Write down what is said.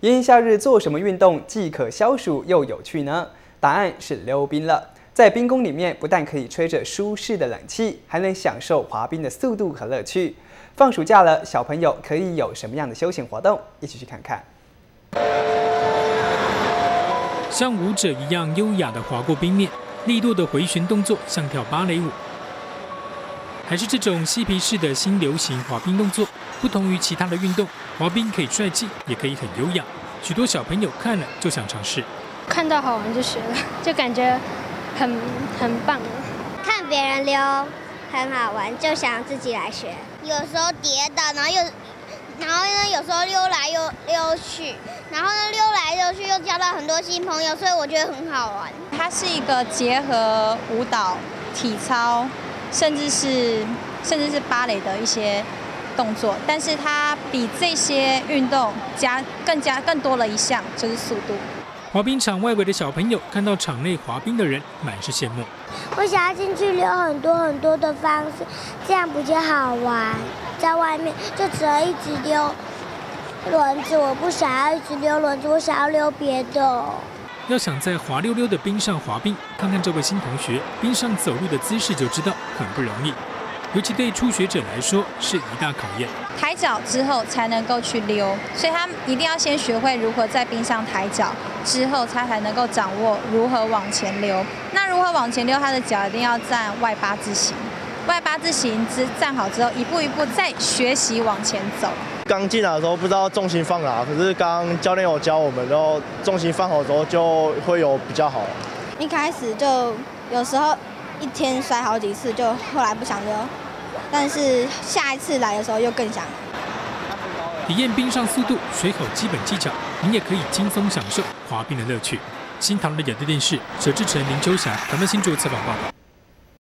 炎炎夏日做什么运动既可消暑又有趣呢？答案是溜冰了。在冰宫里面，不但可以吹着舒适的冷气，还能享受滑冰的速度和乐趣。放暑假了，小朋友可以有什么样的休闲活动？一起去看看。 像舞者一样优雅地滑过冰面，利落的回旋动作像跳芭蕾舞，还是这种嬉皮式的新流行滑冰动作。不同于其他的运动，滑冰可以帅气，也可以很优雅。许多小朋友看了就想尝试， 看到好玩就学了，就感觉很棒。 看别人溜很好玩，就想自己来学。有时候跌倒，然后呢，有时候溜来溜去，然后呢溜来溜去又交到很多新朋友，所以我觉得很好玩。 它是一个结合舞蹈、体操，甚至是芭蕾的一些动作，但是它比这些运动更多了一项，就是速度。 滑冰场外围的小朋友看到场内滑冰的人，满是羡慕。 我想要进去溜很多的方式，这样比较好玩。在外面就只能一直溜轮子，我不想要一直溜轮子，我想要溜别的。 要想在滑溜溜的冰上滑冰，看看这位新同学冰上走路的姿势就知道很不容易。尤其对初学者来说是一大考验。 抬脚之后才能够去溜，所以他一定要先学会如何在冰上抬脚，之后他才能够掌握如何往前溜。那如何往前溜，他的脚一定要站外八字形。外八字形站好之后，一步一步再学习往前走。 刚进来的时候不知道重心放哪，可是刚教练有教我们，然后重心放好之后就会有比较好。 一开始就有时候一天摔好几次，就后来不想溜。但是下一次来的时候又更想体验冰上速度，学好基本技巧，您也可以轻松享受滑冰的乐趣。新唐人的亚洲电视，佘志成、林秋霞，台湾新竹采访报道。